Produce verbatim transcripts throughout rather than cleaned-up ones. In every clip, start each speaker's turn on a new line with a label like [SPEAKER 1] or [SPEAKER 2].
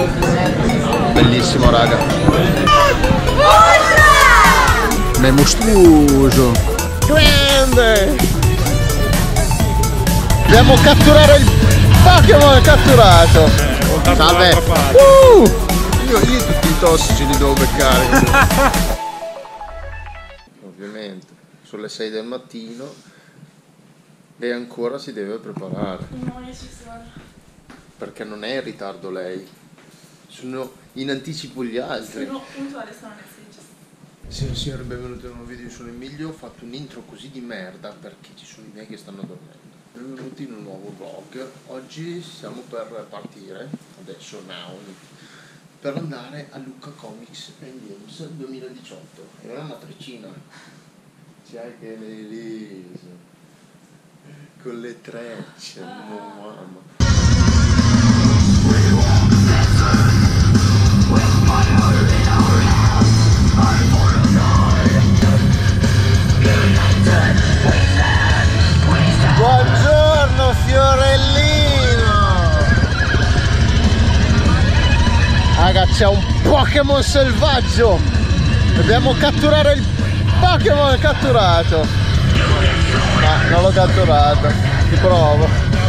[SPEAKER 1] Bellissimo, raga. Ma è mostruoso. Grande. Dobbiamo catturare il Pokémon catturato. Salve. Uh! Io, io tutti i tossici li devo beccare. Ovviamente sono le sei del mattino e ancora si deve preparare.
[SPEAKER 2] No, io ci sono.
[SPEAKER 1] Perché non è in ritardo lei. Sono in anticipo gli altri.
[SPEAKER 2] Sono puntuale, sono nel senso.
[SPEAKER 1] Signore e signori, benvenuti in un nuovo video, io sono Emilio. Ho fatto un intro così di merda perché ci sono i miei che stanno dormendo. Benvenuti in un nuovo vlog. Oggi siamo per partire, adesso now, per andare a Lucca Comics and Games duemiladiciotto. È una matricina. C'è che l'Elisa con le trecce, oh, mamma. Buongiorno Fiorellino! Raga, c'è un Pokémon selvaggio! Dobbiamo catturare il Pokémon catturato! No, non l'ho catturato, ti provo!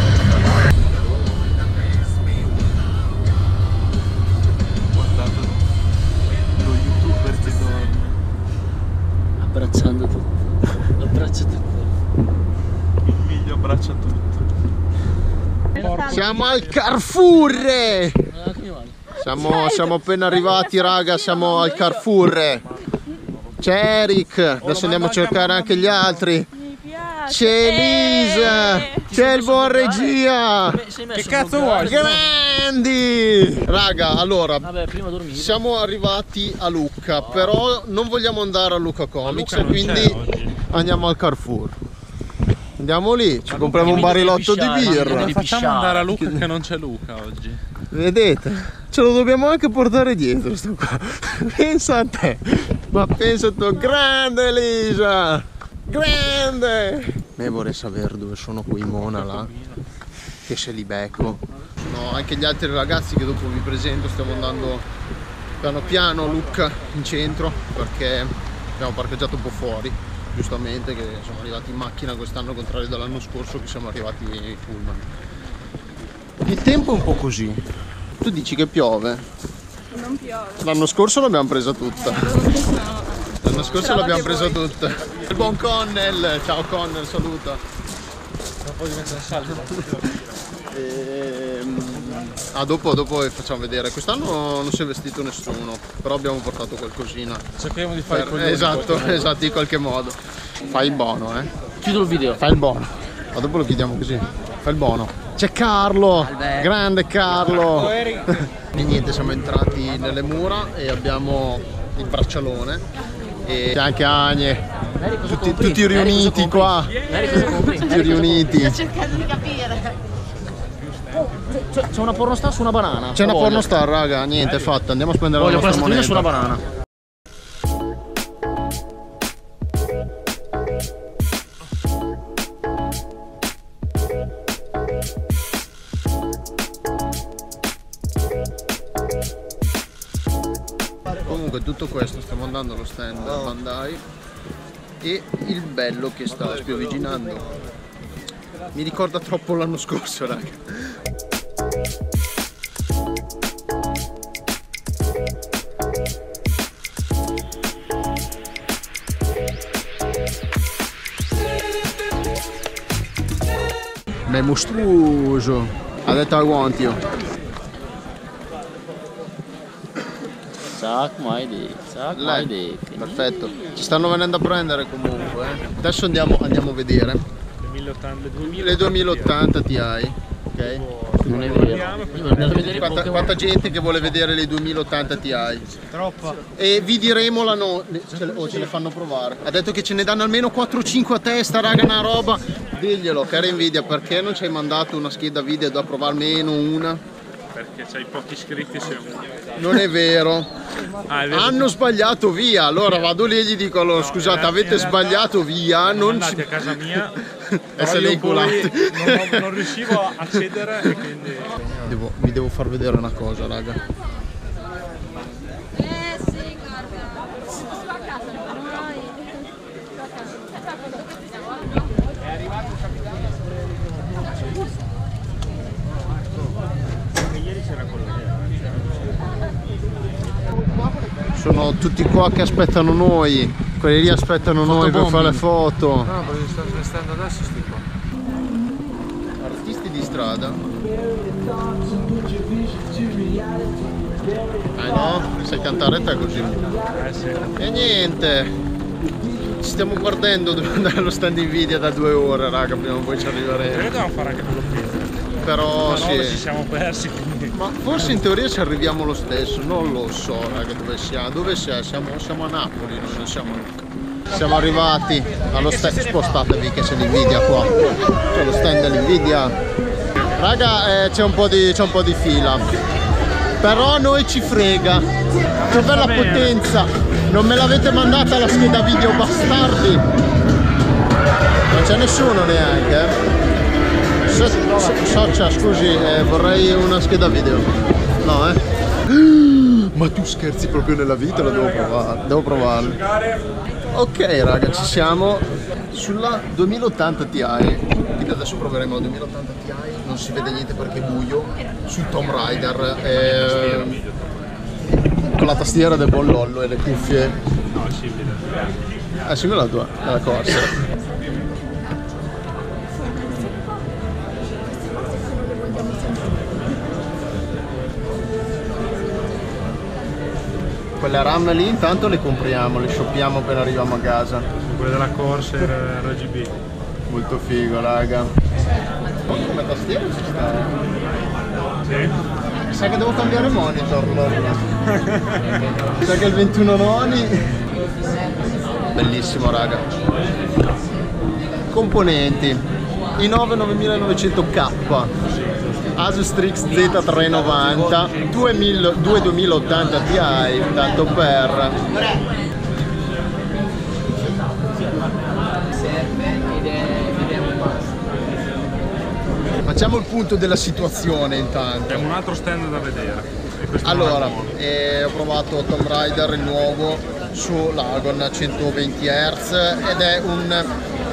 [SPEAKER 3] Guardate lo youtuber che dorme.
[SPEAKER 4] Abbracciando tutto. Abbraccia tutto.
[SPEAKER 3] Emilio abbraccia tutto.
[SPEAKER 1] Siamo al Carrefour! Siamo, siamo appena arrivati, raga, siamo al Carrefour. C'è Eric, adesso andiamo a cercare anche gli altri. C'è Elisa, c'è il buon regia.
[SPEAKER 3] Che cazzo vuoi?
[SPEAKER 1] Grandi! Raga, allora,
[SPEAKER 4] Vabbè, prima dormire.
[SPEAKER 1] siamo arrivati a Lucca, però non vogliamo andare a Lucca Comics,
[SPEAKER 3] A Lucca non
[SPEAKER 1] quindi
[SPEAKER 3] c'è oggi.
[SPEAKER 1] andiamo al Carrefour. Andiamo lì, ci compriamo un barilotto di birra.
[SPEAKER 3] Come
[SPEAKER 4] Devi
[SPEAKER 3] facciamo
[SPEAKER 4] pisciare.
[SPEAKER 3] ad andare a Lucca che non c'è Luca oggi?
[SPEAKER 1] Vedete? Ce lo dobbiamo anche portare dietro sto qua. Pensa a te. Ma pensa tu, grande Elisa! Grande! Me vorrei sapere dove sono quei mona là. Che se li becco. No, anche gli altri ragazzi che dopo vi presento, stiamo andando piano piano a Lucca in centro perché abbiamo parcheggiato un po' fuori. Giustamente, che siamo arrivati in macchina quest'anno al contrario dell'anno scorso che siamo arrivati in pullman. Il tempo è un po' così. Tu dici che piove?
[SPEAKER 2] Non piove.
[SPEAKER 1] L'anno scorso l'abbiamo presa tutta.
[SPEAKER 2] No.
[SPEAKER 1] L'anno scorso l'abbiamo presa
[SPEAKER 2] voi.
[SPEAKER 1] tutta. Il buon Connell, ciao Connell, saluta.
[SPEAKER 3] Non puoi mettere saldo.
[SPEAKER 1] Ehm, Ah, dopo, dopo vi facciamo vedere. Quest'anno non si è vestito nessuno, però abbiamo portato qualcosina.
[SPEAKER 3] Cerchiamo di fare
[SPEAKER 1] Per-
[SPEAKER 3] i coglioni.
[SPEAKER 1] esatto, esatto, in qualche modo. Fai il bono, eh.
[SPEAKER 4] Chiudo il video.
[SPEAKER 1] Fai il bono. Ma dopo lo chiediamo così. Fai il bono. C'è Carlo!
[SPEAKER 4] Salve.
[SPEAKER 1] Grande Carlo!
[SPEAKER 3] Oh, Eric.
[SPEAKER 1] E niente, siamo entrati nelle mura e abbiamo il braccialone. E c'è anche Agne.
[SPEAKER 4] Mary, cosa
[SPEAKER 1] Tutti,
[SPEAKER 4] compri?
[SPEAKER 1] tutti
[SPEAKER 4] Mary, cosa
[SPEAKER 1] riuniti
[SPEAKER 4] compri?
[SPEAKER 1] qua.
[SPEAKER 4] Mary, cosa compri?
[SPEAKER 1] Tutti riuniti.
[SPEAKER 2] Cercando di capire.
[SPEAKER 4] C'è c'è una pornostar su una banana.
[SPEAKER 1] C'è una
[SPEAKER 4] Voglio.
[SPEAKER 1] pornostar, raga. Niente, è fatta. Andiamo a spendere
[SPEAKER 4] Voglio
[SPEAKER 1] la
[SPEAKER 4] quella
[SPEAKER 1] nostra
[SPEAKER 4] statuina
[SPEAKER 1] moneta.
[SPEAKER 4] su una banana.
[SPEAKER 1] Comunque tutto questo, stiamo andando allo stand Bandai e il bello che sta spiovigginando mi ricorda troppo l'anno scorso, raga. Ma è mostruoso. Ha detto I want you.
[SPEAKER 4] Suck my dick, suck my
[SPEAKER 1] Lei.
[SPEAKER 4] dick.
[SPEAKER 1] Perfetto. Ci stanno venendo a prendere comunque. eh. Adesso andiamo, andiamo a vedere
[SPEAKER 3] Le mille ottanta, le duemila
[SPEAKER 1] le duemilaottanta Ti. Ok?
[SPEAKER 4] Non è vero. Io voglio andare a vedere i
[SPEAKER 1] Quanta,
[SPEAKER 4] Pokémon.
[SPEAKER 1] quanta gente che vuole vedere le duemilaottanta Ti.
[SPEAKER 3] Troppa.
[SPEAKER 1] E vi diremo la no. le- Ce le, oh, ce le fanno provare. Ha detto che ce ne danno almeno quattro o cinque a testa, raga, una roba. Diglielo, cara Nvidia, perché non ci hai mandato una scheda video da provare almeno una?
[SPEAKER 3] Perché c'hai pochi iscritti se uno.
[SPEAKER 1] Non è vero.
[SPEAKER 3] Ah, è vero.
[SPEAKER 1] Hanno sbagliato via. Allora vado lì e gli dico allora,
[SPEAKER 3] No,
[SPEAKER 1] scusate,
[SPEAKER 3] in realtà-
[SPEAKER 1] avete
[SPEAKER 3] in realtà
[SPEAKER 1] sbagliato via.
[SPEAKER 3] Siamo
[SPEAKER 1] Non
[SPEAKER 3] andati
[SPEAKER 1] ci...
[SPEAKER 3] a casa mia
[SPEAKER 1] e
[SPEAKER 3] però
[SPEAKER 1] se
[SPEAKER 3] io
[SPEAKER 1] l'hai
[SPEAKER 3] poi
[SPEAKER 1] culati.
[SPEAKER 3] non, non riuscivo a accedere e quindi
[SPEAKER 1] Devo, vi devo far vedere una cosa, raga. Sono tutti qua che aspettano noi. Quelli lì aspettano noi per fare le foto.
[SPEAKER 3] No, perché stanno investendo adesso sti qua.
[SPEAKER 1] Artisti di strada. Eh no? Sai cantare te così?
[SPEAKER 3] Eh sì.
[SPEAKER 1] E niente. Ci stiamo guardando, dobbiamo andare allo stand Nvidia da due ore, raga, prima o poi ci arriveremo.
[SPEAKER 3] Noi dobbiamo fare anche quello qui.
[SPEAKER 1] Però
[SPEAKER 3] Ma
[SPEAKER 1] sì.
[SPEAKER 3] no, ci siamo persi quindi.
[SPEAKER 1] Ma forse in teoria ci arriviamo lo stesso, non lo so raga dove siamo. Dove siamo? Siamo, siamo a Napoli, noi non siamo a Lucca. Siamo arrivati allo stand, spostatevi che c'è l'Nvidia qua. C'è lo stand dell'Nvidia. Raga, eh, c'è un po' di c'è un po' di fila. Però a noi ci frega. Che bella potenza! Non me l'avete mandata la scheda video, bastardi! Non c'è nessuno neanche, eh? So, so, Socia, scusi, eh, vorrei una scheda video. No, eh? Ma tu scherzi proprio nella vita, la devo provare. Devo provarla. Ok raga, ci siamo sulla duemilaottanta Ti. Quindi adesso proveremo la duemilaottanta Ti. Non si vede niente perché è buio. Su Tomb Raider. Eh, con la tastiera del buon Lollo e le cuffie.
[SPEAKER 3] No, è simile.
[SPEAKER 1] È simile alla tua, alla corsa. Quelle RAM lì intanto le compriamo, le shoppiamo appena arriviamo a casa.
[SPEAKER 3] Quelle della Corsair R G B.
[SPEAKER 1] Molto figo raga. Oh, come tastiera ci sta.
[SPEAKER 3] Sì.
[SPEAKER 1] Sa che devo cambiare monitor allora. Sa che il ventuno noni. Bellissimo raga. Componenti. i nove novantanovecento K, Asus Strix Z trecentonovanta, due duemilaottanta Ti, tanto per. Facciamo il punto della situazione intanto.
[SPEAKER 3] Abbiamo un altro stand da vedere.
[SPEAKER 1] Allora, eh, ho provato Tomb Raider il nuovo su Lagon a centoventi hertz ed è un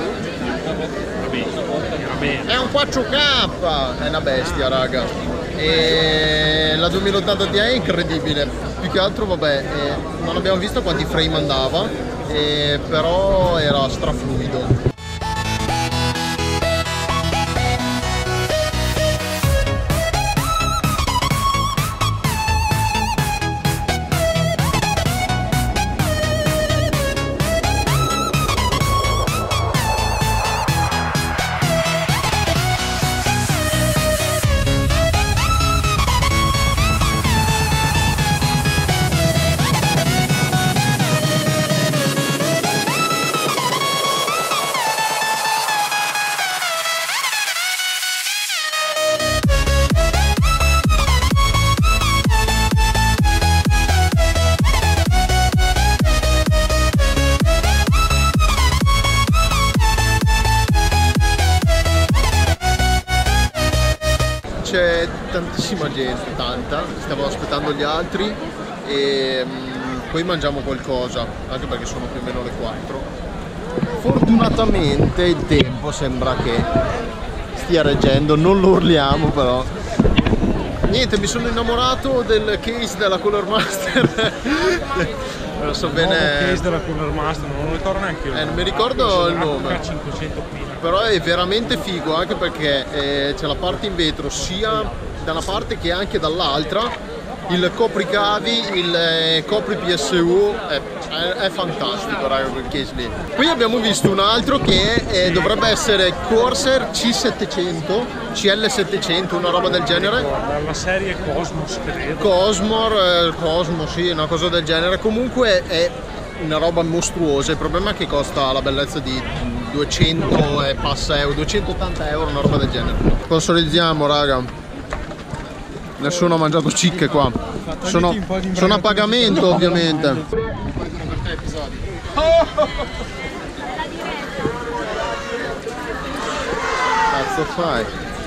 [SPEAKER 1] è un quattro K, è una bestia raga. E la duemilaottanta Ti è incredibile, più che altro vabbè, eh, non abbiamo visto quanti frame andava, eh, però era strafluido. C'è tantissima gente, tanta, stiamo aspettando gli altri e um, poi mangiamo qualcosa, anche perché sono più o meno le quattro. Fortunatamente il tempo sembra che stia reggendo, non lo urliamo però. Niente, mi sono innamorato del case della Color Master. Non so bene.
[SPEAKER 3] Il case della Color Master, non lo ricordo neanche io.
[SPEAKER 1] Eh, non mi ricordo il nome.
[SPEAKER 3] cinquecentomila.
[SPEAKER 1] Però è veramente figo anche perché eh, c'è la parte in vetro sia da una parte che anche dall'altra, il copricavi, il eh, copri P S U, è, è, è fantastico raga quel case lì. Qui abbiamo visto un altro che eh, dovrebbe essere Corsair C settecento, C L settecento, una roba del genere.
[SPEAKER 3] La serie Cosmos credo.
[SPEAKER 1] Cosmor, eh, Cosmo sì, una cosa del genere. Comunque è una roba mostruosa, il problema è che costa la bellezza di duecento e passa euro, duecentottanta euro, una roba del genere. Sponsorizziamo raga. Nessuno ha mangiato cicche qua. Sono, sono a pagamento ovviamente. Cazzo fai?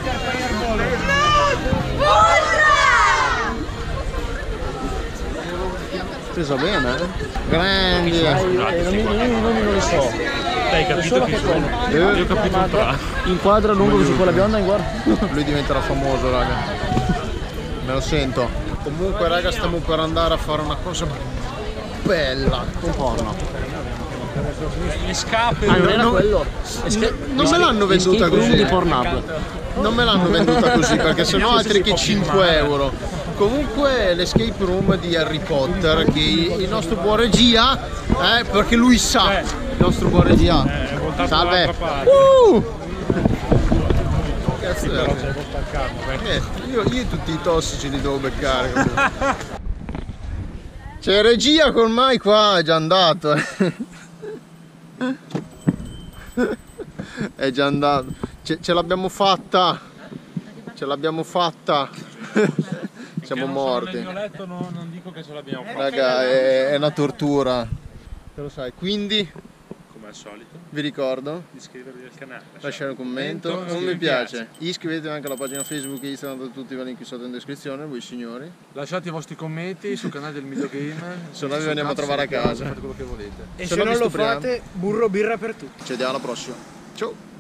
[SPEAKER 1] Preso bene, eh? Grandi!
[SPEAKER 4] Non li so.
[SPEAKER 3] Hai capito chi sono? Io ho capito un tratto.
[SPEAKER 4] Inquadra lungo su quella bionda, guarda.
[SPEAKER 1] Lui diventerà famoso raga. Me lo sento. Comunque raga stiamo per andare a fare una cosa. bella.
[SPEAKER 4] Un porno.
[SPEAKER 3] Le scappe.
[SPEAKER 4] Ah, non era
[SPEAKER 1] no,
[SPEAKER 4] quello?
[SPEAKER 1] No, non me l'hanno venduta
[SPEAKER 4] Escape room
[SPEAKER 1] così.
[SPEAKER 4] di Pornhub.
[SPEAKER 1] Non me l'hanno venduta così perché sennò altri che cinque euro. Comunque l'escape room di Harry Potter che il nostro buon regia, eh, perché lui sa, il nostro buon regia. Salve. Uh! Cazzo è? Eh, io, io tutti i tossici li devo beccare. C'è regia con mai qua, è già andato. Eh. È già andato. Ce, ce l'abbiamo fatta. Ce l'abbiamo fatta. Siamo morti.
[SPEAKER 3] Nel mio letto no, non dico che ce l'abbiamo fatta.
[SPEAKER 1] Raga, è, è una tortura. Te lo sai. Quindi,
[SPEAKER 3] Come al solito,
[SPEAKER 1] vi ricordo,
[SPEAKER 3] di iscrivervi al canale.
[SPEAKER 1] lasciare un commento, un mi piace. Iscrivetevi anche alla pagina Facebook e Instagram, da tutti i link qui sotto in descrizione, voi signori.
[SPEAKER 3] Lasciate i vostri commenti sul canale del Videogame.
[SPEAKER 1] Se no vi veniamo a trovare a casa.
[SPEAKER 3] Fate quello che volete.
[SPEAKER 5] E
[SPEAKER 1] Se
[SPEAKER 5] se
[SPEAKER 1] no
[SPEAKER 5] non
[SPEAKER 1] vi
[SPEAKER 5] lo
[SPEAKER 1] stupriamo.
[SPEAKER 5] fate, burro birra per tutti.
[SPEAKER 1] Ci vediamo alla prossima. Ciao.